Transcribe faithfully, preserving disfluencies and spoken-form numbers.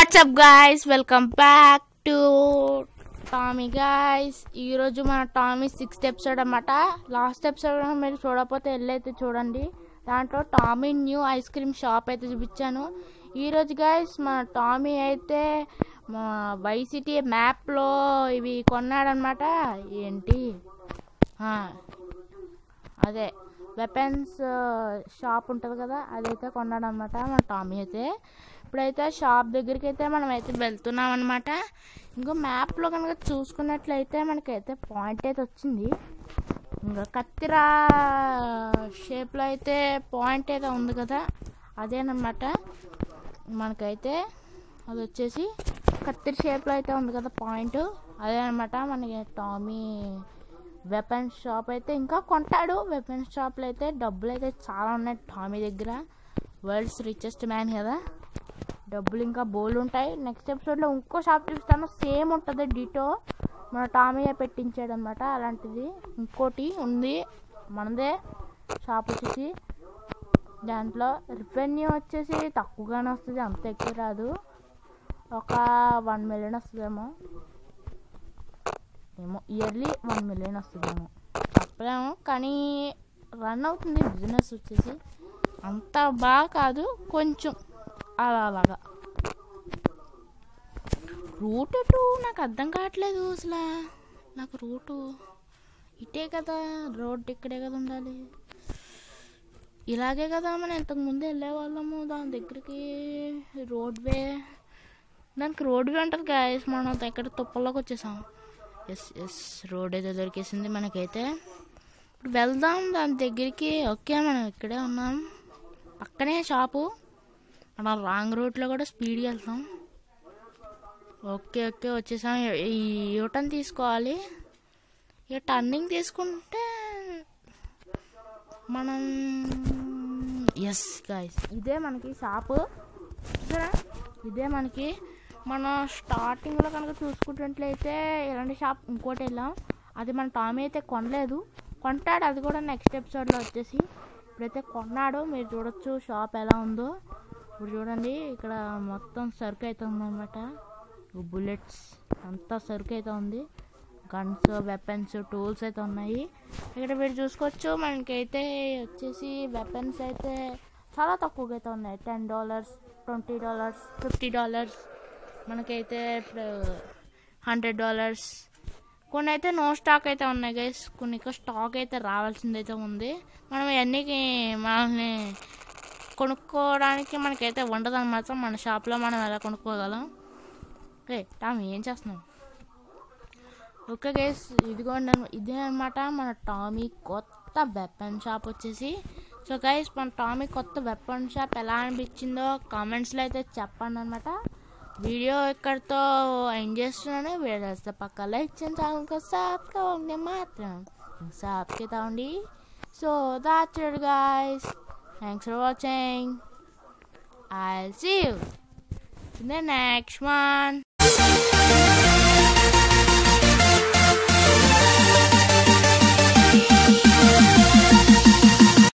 WhatsApp guys, welcome back to Tommy guys. ఈరోజు మన Tommy sixth episode అన్నమాట. Last episode మీరు చూడకపోతే వెళ్ళైతే చూడండి. దాంట్లో Tommy new ice cream shop అయితే చూపించాను. ఈరోజు గైస్ మన టామీ అయితే వై సిటీ మ్యాప్లో ఇవి కొన్నాడనమాట. ఏంటి అదే వెపన్స్ షాప్ ఉంటుంది కదా, అదైతే కొన్నాడనమాట మన టామీ అయితే. ఇప్పుడైతే షాప్ దగ్గరికి అయితే మనం అయితే వెళ్తున్నాం అనమాట. ఇంకో మ్యాప్లో కనుక చూసుకున్నట్లయితే మనకైతే పాయింట్ అయితే వచ్చింది. ఇంకా కత్తిరా షేప్లో అయితే పాయింట్ అయితే ఉంది కదా, అదేనమాట. మనకైతే అది వచ్చేసి కత్తిర షేప్లో అయితే ఉంది కదా పాయింట్, అదేనమాట మనకి టామీ వెపన్స్ షాప్ అయితే ఇంకా కొంటాడు. వెపన్స్ షాప్లో అయితే డబ్బులు అయితే చాలా ఉన్నాయి టామీ దగ్గర. వరల్డ్స్ రిచెస్ట్ మ్యాన్ కదా, డబ్బులు ఇంకా బోల్డ్ ఉంటాయి. నెక్స్ట్ ఎపిసోడ్లో ఇంకో షాప్ చూపిస్తాను, సేమ్ ఉంటుంది డిటో. మన టామీ పెట్టించాడు అనమాట అలాంటిది. ఇంకోటి ఉంది మనదే షాప్ వచ్చేసి, దాంట్లో రెవెన్యూ వచ్చేసి తక్కువగానే వస్తుంది, అంత ఎక్కువ రాదు. ఒక వన్ మిలియన్ వస్తుందేమో ఏమో ఇయర్లీ వన్ మిలియన్ వస్తుందేమో చెప్పలేము, కానీ రన్ అవుతుంది బిజినెస్ వచ్చేసి. అంత బాగా కాదు, కొంచెం అలా అలాగా. రూట్ ఎటు నాకు అర్థం కావట్లేదు అసలు. నాకు రూటు ఇటే కదా, రోడ్ ఇక్కడే కదా ఉండాలి. ఇలాగే కదా మనం ఇంతకుముందు వెళ్ళేవాళ్ళము దాని దగ్గరికి. రోడ్వే, దానికి రోడ్వే ఉంటుంది గాయస్. మనం ఇక్కడ తుప్పల్లోకి వచ్చేసాం. ఎస్ ఎస్ రోడ్ అయితే దొరికేసింది మనకైతే. ఇప్పుడు వెళ్దాం దాని దగ్గరికి. ఓకే, మనం ఇక్కడే ఉన్నాం, పక్కనే షాపు. మనం రాంగ్ రూట్లో కూడా స్పీడ్గా వెళ్తాం. ఓకే ఓకే వచ్చేసాం. ఈ యూటర్న్ తీసుకోవాలి. ఇక టర్నింగ్ తీసుకుంటే మనం ఎస్ గాయస్, ఇదే మనకి షాపు. ఇదే మనకి మన స్టార్టింగ్లో కనుక చూసుకున్నట్లయితే ఇలాంటి షాప్ ఇంకోటి వెళ్ళాం. అది మన టామీ అయితే కొనలేదు, కొంటాడు అది కూడా నెక్స్ట్ ఎపిసోడ్లో వచ్చేసి. ఇప్పుడైతే కొన్నాడు, మీరు చూడొచ్చు షాప్ ఎలా ఉందో. ఇప్పుడు చూడండి, ఇక్కడ మొత్తం సరుకు అయితే ఉందన్నమాట. బుల్లెట్స్ అంతా సరుకు అయితే ఉంది. గన్స్, వెపన్స్, టూల్స్ అయితే ఉన్నాయి. ఇక్కడ మీరు చూసుకోవచ్చు మనకైతే వచ్చేసి వెపన్స్ అయితే చాలా తక్కువగా అయితే ఉన్నాయి. Ten dollars twenty dollars fifty dollars మనకైతే ఇప్పుడు హండ్రెడ్ డాలర్స్. కొన్ని అయితే నో స్టాక్ అయితే ఉన్నాయి గైస్, కొన్ని స్టాక్ అయితే రావాల్సిందైతే ఉంది. మనం ఇవన్నీ మనల్ని కొనుక్కోవడానికి మనకైతే ఉండదు అన్నమాట. మన షాప్లో మనం ఎలా కొనుక్కోగలం. రే టామీ ఏం చేస్తున్నాం? ఓకే గైస్, ఇదిగోండి, ఇదే అనమాట మన టామీ కొత్త వెపన్ షాప్ వచ్చేసి. సో గైస్, మన టామీ కొత్త వెపన్ షాప్ ఎలా అనిపించిందో కామెంట్స్లో అయితే చెప్పండి అనమాట. వీడియో ఇక్కడితో ఎండ్ చేస్తున్నాను. వీడియో చేస్తే పక్క లైక్ చేయండి, ఛానల్కి సబ్స్క్రైబ్ అవ్వండి మాత్రం సబ్స్క్రైబ్ అవ్వండి. So that's it guys, thanks for watching. I'll see you in the next one.